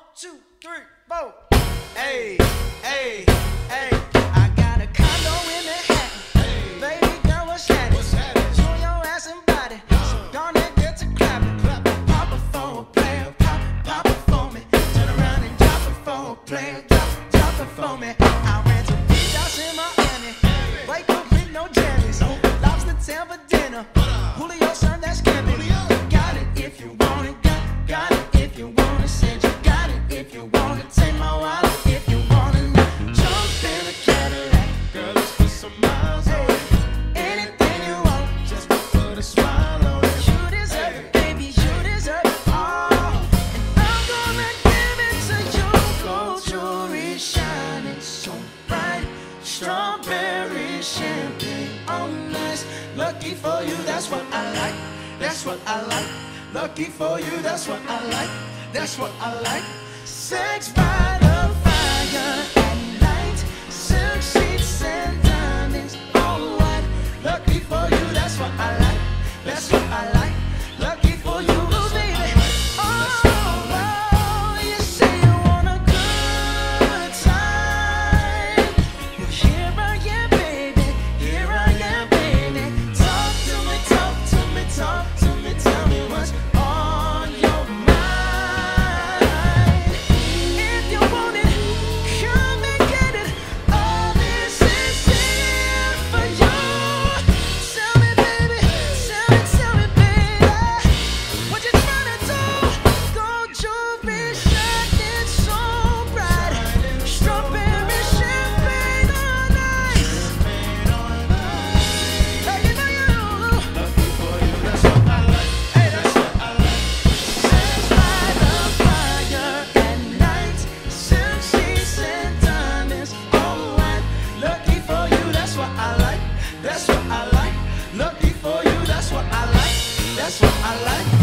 2, 3, 4. Hey, hey, hey. I got a condo in Manhattan. Baby girl, what's happening? Show your ass and body. So gonna get to clapping. Pop it for a player. Pop it for me. Turn around and drop it for a player. Drop it for me. I rent a beach house in Miami. Wake up with no jammies. Lobster tail for dinner. Julio son, that's camping. Got it if you want it. Got it if you want it. Said you got it if you want it. Take my wallet if you want it. Jump in a Cadillac. Girl, let's put some miles on it. Anything you want, just put a smile on it. You deserve it, baby, you deserve it all. And I'm gonna give it to you. Gold jewelry shining so bright. Strawberry champagne on ice. Lucky for you, that's what I like. That's what I like. Lucky for you, that's what I like. That's what I like. Sex by the fire at night. Silk sheets and diamonds all white. Lucky for you, that's what I like. That's what I like. Lucky for you, baby. Oh, you say you want a good time. Well, here I am, baby. Here I am, baby. Talk to me, talk to me, talk to me. Tell me what's on your mind. If you want it, come and get it. All this is here for you. Tell me, baby. Tell me, baby. What you tryna do? Gold jewelry shining so bright. Strawberry champagne on ice. Hey, you know you. Lucky for you, that's what I like. Hey, that's what I like. Sex by the fire at night. Silk sheets and diamonds all white. Lucky for you, that's what I like. That's what I like. Lucky for you, that's what I like. That's what I like.